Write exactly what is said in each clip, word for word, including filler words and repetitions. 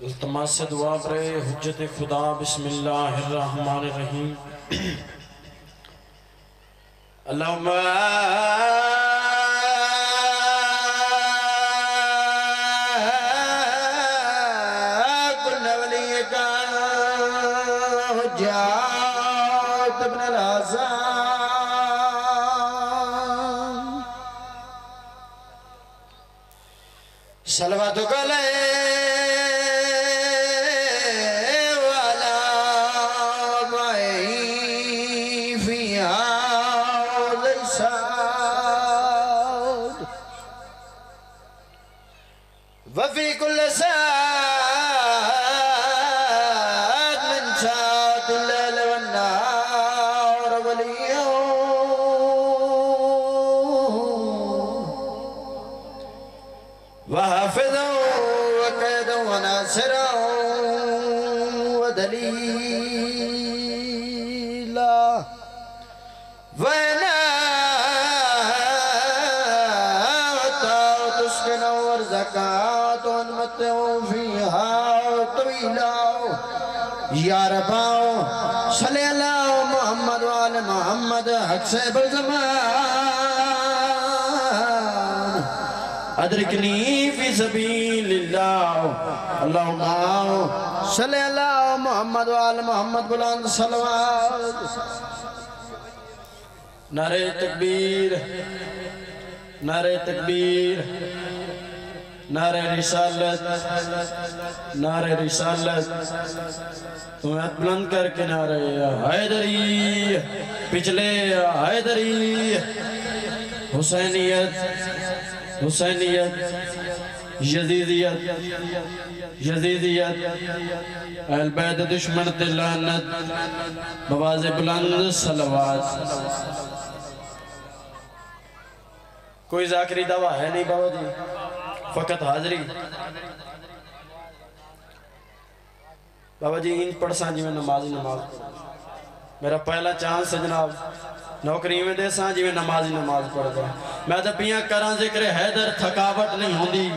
इल्तमास से दुआ करे हुज्जत खुदा बिस्मिल्लाहिर्रहमानिर्रहीम। अल्लाहुम्मा कुल्ल वलिय्यका हुज्जत इब्नुल हसन सलवातु कले वफी कुल सात मिन सातिल लैल वन्नार वलियो वहाफिज़ो वक़ैदो वनासिरो वदलीला या रब्बाओ सल्ले अला मुहम्मद व आले मुहम्मद हक से बज़मान अदरिकनी फी सबीलिल्लाह अल्लाहुम्मा सल्ले अला मुहम्मद व आले मुहम्मद बुलंद सलवात। नारे तकबीर नारे तकबीर नारे रिसालत नारे रिसालत। तुम्हें हाथ बुलंद करके नारे हैदरी पिछले हैदरी हुसैनियत हुसैनियत यजीदियत यजीदियत अहल बैत दुश्मन ते लानत बवाज़े बुलंद सलवात। कोई ज़ाकिरी दवा है नहीं बाबा जी, फकत हाजरी। बाबा जी इंज पढ़सा जिमें नमाजी नमाज पढ़। मेरा पहला चांस है जनाब नौकरी में दे सा जिमें नमाजी नमाज पढ़ता। मैं तो पिया करा जिक्र हैदर थकावट नहीं होंदी,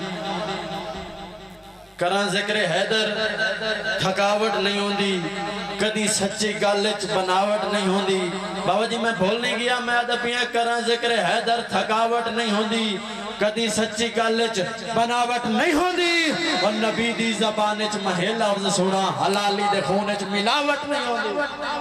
करा जिक्र हैदर थकावट नहीं होंदी, कदी सच्ची गल च बनावट नहीं होंदी। बाबा जी मैं भूल नहीं गया, मैं तो पिया करा जिक्र हैदर थकावट नहीं होंदी, कदी सच्ची गल च बनावट नहीं होंदी। और नबी दी ज़बान च महे लफ्ज़ सुना हलाली दे खून च मिलावट नहीं होंदी।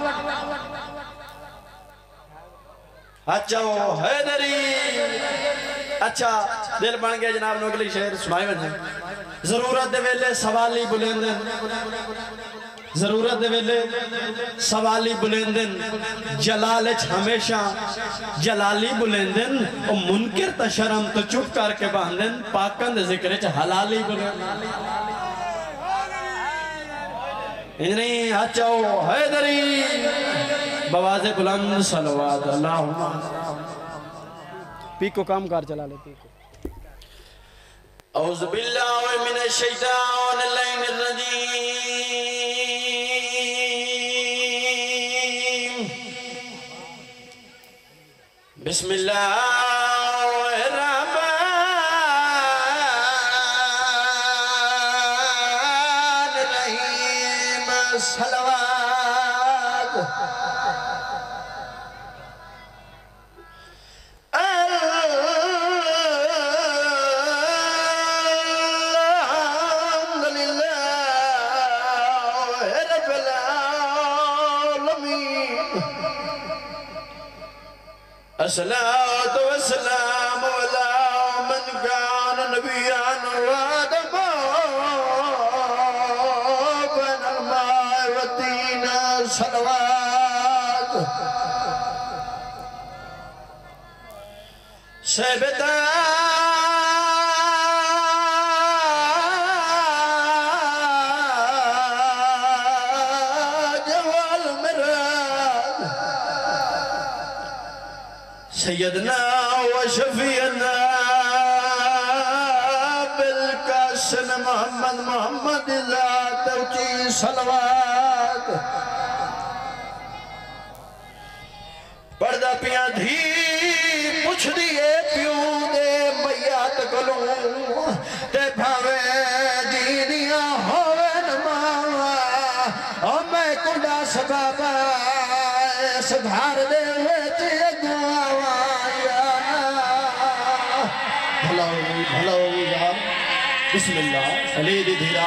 अच्छा वो हैदरी अच्छा दिल बन गया जनाब नौकली शेर सुनाए बने। जरूरत दे वेले सवाली बुलेंदन जरूरत दे वेले सवाली बुलेंदन जलाल च हमेशा जलाली बुलेंदन और मुनकिर त शर्म तो चुप करके बांधन पाकन दे जिक्र च हलाली बुलेंदन। इन्हीं अच्छा हैदरी बवाज़े बुलंद सलवात अल्लाहुम्मा। पीको काम कार चला ले पीको। औज़ु बिल्लाहि मिनश शैतानिर रजीम। बिस्मिल्लाहिर रहमानिर रहीम सलवात। अस्सलातु वस्सलामु अला मन कान नबिय्यन व आदम बनल माए व तीन सलवात। सबता सैयदना व शफीअना बिलकासिम मोहम्मद मोहम्मद ज़ात ऊंची सलवात। पढ़दा पिया धी पुछ दिए प्यू दे मैया तकलू ते भावे जीनिया होवे न कुंडा सबब इस घर दे विच अगुआया भला भला यार बिस्मिल्लाह अली दी धीरा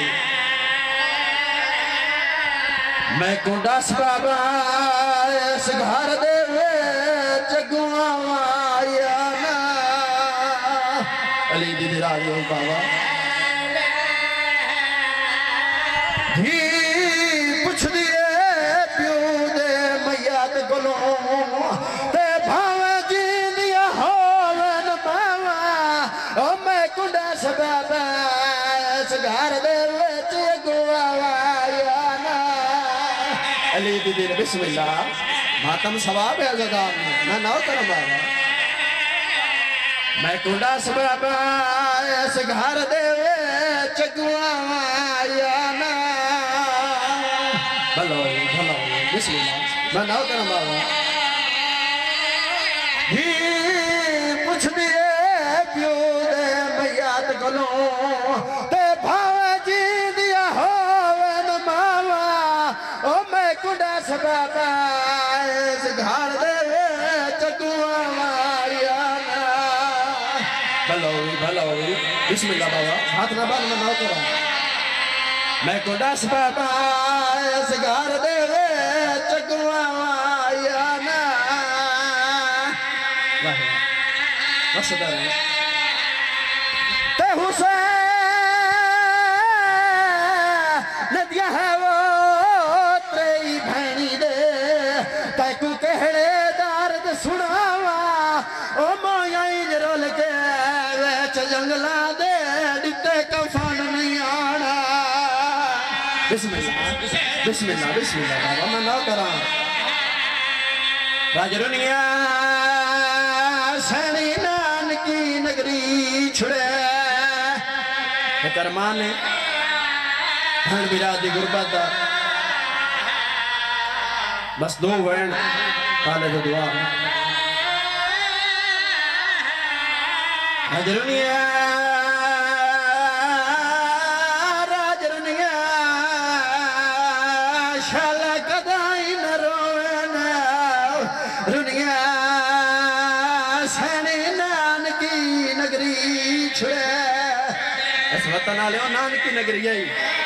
मैं कुंडा सबब इस घर दे विच अगुआया अली दी धीरा बाबा पुछ दिए प्यो दे मैयात कोलो ते भावे जी दिया होवन बावा ओ मैं कुंडा सबब इस घर दे विच अगुआया ना अली दीदी बिस्मिल्लाह मातम सवाब है अज़ादार मैं ना करम बाबा मैं कुंडा सबब इस घर दे विच अगुआया ना भलो भलो बिस्मिल्लाह मैं ना करम बाबा ही पुछ दिए प्यो दे मैयात कोलो ते भावे जी दिया होवन मावा ओ मैं कुंडा सबब इस घर दे विच अगुआया ना भलो भलो बिस्मिल्लाह बाबा हाथ ना बांध मैं ना करम मैं कुंडा सबब इस घर दे विच अगुआया ना वसदर ते हुसैन नदिया है वो तेरी भैनी दे तैकू कहड़े दर्द सुनावा ओ मोया रोल के विच जंगला दे दिते कफन नहीं आना बिस्मिल्लाह बिस्मिल्लाह बिस्मिल्लाह बाबा मैं ना करा राजरुनिया सैनी नानकी नगरी छुड़े करमान ने भैन बिरादी गुरबत बस दो वर्ण काले जो दुआ राजरुनिया वतन आले नानकी नगरी आई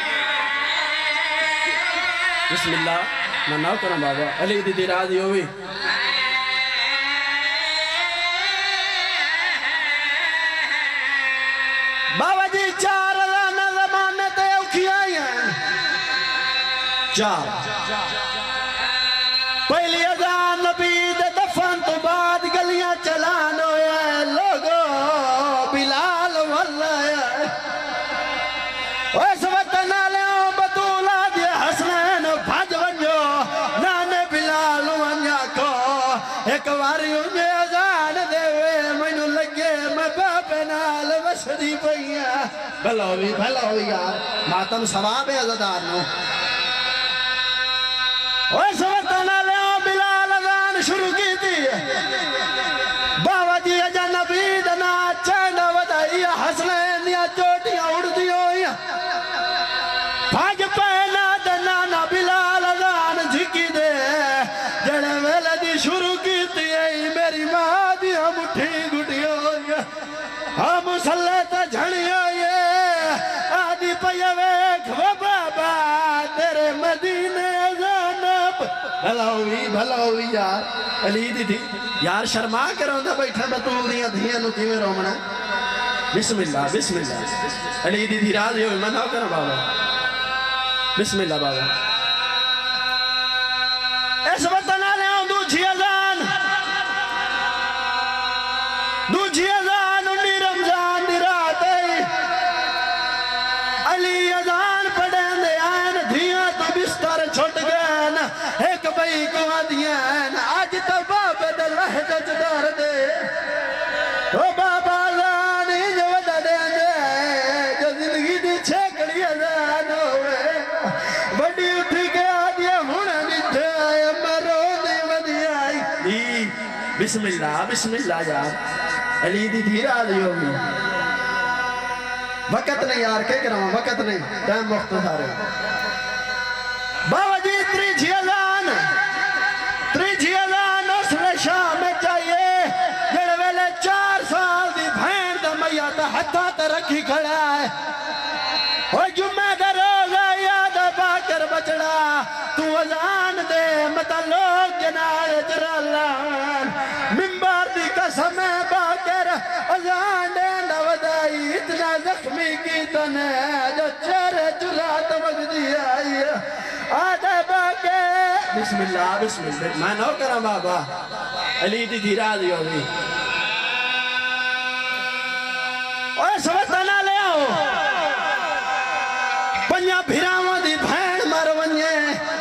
बिस्मिल्लाह मैं ना करम बाबा अली दी राजी होवी बाबा जी चार राना ज़माने ते औखियां चार पहली अज़ान नबी दे दफन तो बाद गलियां चलान होया लोगो बिलाल वल्ला इस वतन आले बतूला दे हसनैन भज वञो नाने बिलाल वञा को एक बारी उन्हें अज़ान देवे मैनू लगे मैं बापे नाल वसदी पईया भलो भी भलो यार मातम सवाब है अज़ादार नो इस वतन आले बिलाल अज़ान शुरू की थी बाबा जी अजा नबी दा नाच ना वधाई हसनैन दियां चोटियां उड़दी होई भज पैना दना ना बिलाल अज़ान झिकी दे जड़े वेले दी शुरू की मेरी मां दी मुट्ठी गुटियो हाँ मुसल्ले तो झड़ियो ये आदि पया वेख वो बाबा तेरे मदीने ज़ानब भलावी भलावी यार अली दी थी यार शर्मा करो तो बैठा बतूल दियां धियां नु किवें रोमना बिस्मिल्लाह बिस्मिल्लाह अली दी थी राज हो मना करो बाबा बिस्मिल्लाह बाबा इस वतन आले दूजी अज़ान दूजी अज़ान उन्नी रमजान दी रात अली अज़ान पढ़े दे आन धियां तो बिस्तर छुट गए एक बई को आदियां आज तो बाबे दे लहजे च डर दे ओ बाबा अज़ान जो वदा दे जो जिंदगी दी छेकड़ी अज़ान होवे बड़ी उठ के आदियां हुण निठे मरो दे वदिया बिस्मिल्लाह बिस्मिल्लाह यार अली दी धीरा दी होगी वक्त नहीं यार क्या कराऊं वक्त नहीं टाइम मुख्तसार है बाबा जी तो रखी खड़ा है ओ जुम्मे करोगा याद बाकर बचड़ा तू अजान दे मत लोग जनाए चरालान मिंबर दी कसम बाकर अजान दे नवदाई इतना जख्मी की तने जो चेहरे चुरात वगदी आई आदे बाके बिस्मिल्लाह बिस्मिल्लाह मैं नो करा बाबा अली दी धीरा दी होगी ओए समझता ना ले आओ पंजा भिरावां दी भैन मर वने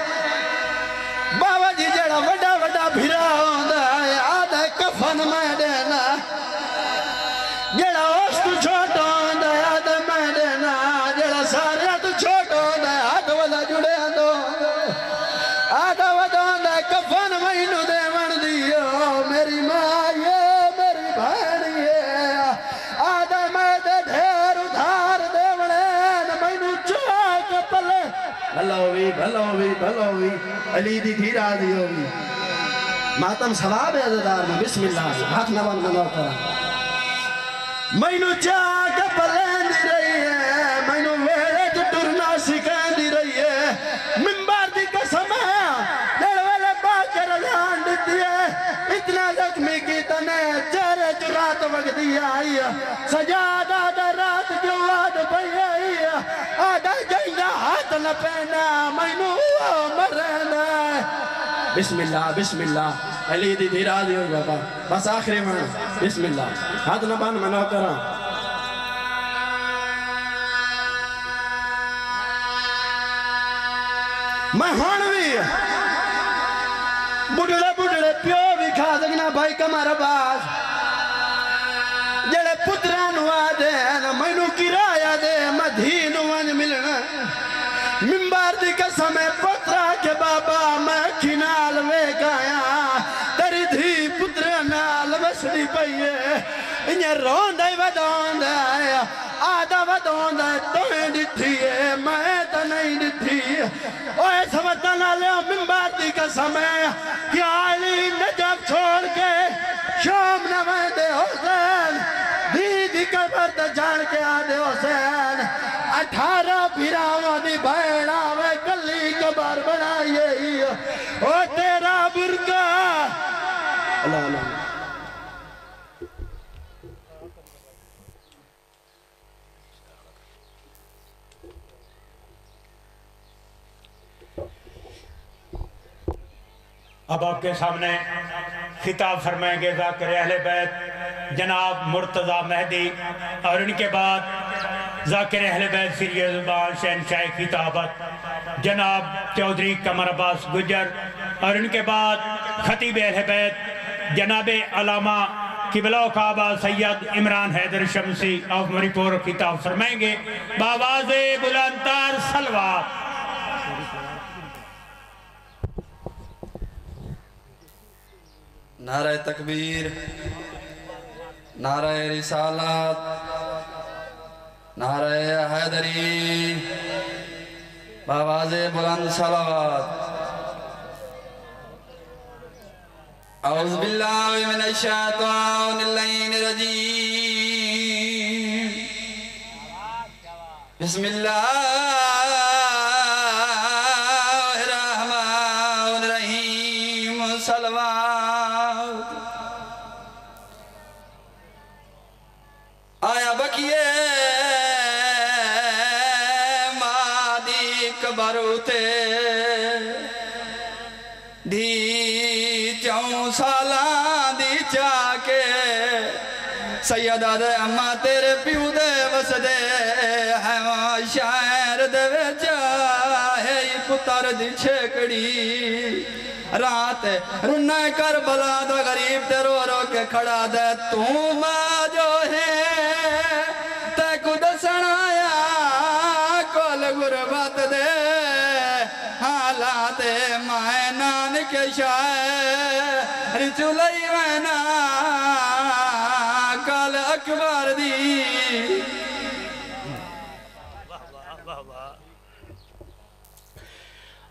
बाबा जी जड़ा वड्डा वड्डा भिरा होंदा है आधा कफन मैं देना जड़ा उस तू छोटा होंदा है आधा मैं देना जड़ा सारे तू छोटा होंदा है हाथ वाला जुड़े दो आधा वदा होंदा कफन मैनू देवन दियो मेरी मां ये मेरी बहन ये आधा मैं दे ढेर उधार देवणे मैनू चोक पले भलो भी भलो भी भलो भी अली दी धीरा दी होगी मातम सवाब है अज़दार में बिस्मिल्लाह हाथ नवन मनो करा मैनू चाक पलेंदी रही है मैनू वेले च टुरना सिखांदी रही है मिंबर दी कसम है दिल वाले बाकर अज़ान दी है इतना जख्मी की तने चेहरे च रात वगदी आई सजादा दा रात जो आद पई आई आदा जंगा हाथ न पहना मैनू मरना बिस्मिल्लाह बिस्मिल्लाह अली दी धीरा दी हो बाबा बस आखिरी में बिस्मिल्लाह हाथ न बन मनो करा मैं हुण भी बुढ़ड़े बुढ़ड़े प्यो भी खा सकना भाई कमारा बास जेड़े पुत्रा नु आदे मैनू किराया दे मधी नु वन मिलना मिंबर दी कसम पुत्रा के बाबा मैं खिनाल वे गाया तेरी धी पुत्र नाल वसदी पई है इने रोंदा वदोंदा आदा वदोंदा तोए दिठी है मैं तो नहीं दिठी ओए समझता ना ले मिंबर दी कसम क्या अली नजब छोड़ के शाम न वंदे हुसैन दी कबर ते जान के आदे हुसैन अठारह भिरावां दी भैणा वे कली कबर बनाई ओ तेरा बुरका अल्लाह अल्लाह अब आपके सामने खिताब फरमाएंगे ज़ाकिर अहले बैत जनाब मुर्तज़ा मेहदी और इनके बाद ज़ाकिर अहले बैत सीरियल ज़ुबान शहनशाह खिताबत जनाब चौधरी कमर अब्बास गुजर और इनके बाद खतीब अहले बैत जनाब अलामा किबला काबा सैयद इमरान हैदर शमसी ऑफ मणिपुर खिताब फरमाएंगे बावाज़े बुलंदतर सलवात। नारे तकबीर नारे रिसालत नारे हैदरी बावाज़े बुलंद सलावत। औज़ु बिल्लाहि मिनश शैतानिर रजीम बिस्मिल्लाहिर रहमानिर रहीम सलवात। आया बकिए मादी कबर उते धी चौं सालां दी चाके सैयदा दे अम्मा तेरे प्यू दे वसदे है शायर दे विच है पुत्र दी छेकड़ी रात रुन्ना करबला दा गरीब ते रो रो के खड़ा दे तू मां जो है ते को दसण आया कोल गुरबत दे हालात माए नानक शायर चुलई मैना कल अकबर दी।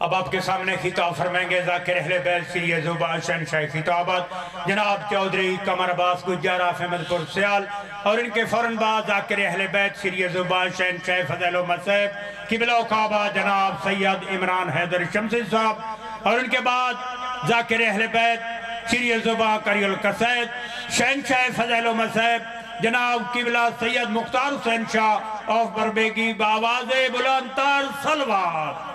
अब आपके सामने खिताब फरमाएंगे ज़ाकिर अहले बैत श्री ज़ुबान शहंशाह खिताबत जनाब चौधरी कमर अब्बास गुज्जर अहमदपुर सियाल और इनके फ़ौरन बाद ज़ाकिर अहले बैत श्री ज़ुबान शहंशाह फज़ल मसैब किबला काबा जनाब सैयद इमरान हैदर शमसी साहब और उनके बाद ज़ाकिर अहले बैत श्री ज़ुबान करियल कसैद शहंशाह फज़ल मसैब जनाब किबला सैयद मुख्तार हुसैन शाह ऑफ बरबेगी बावाज़े बुलंदतर सलवार।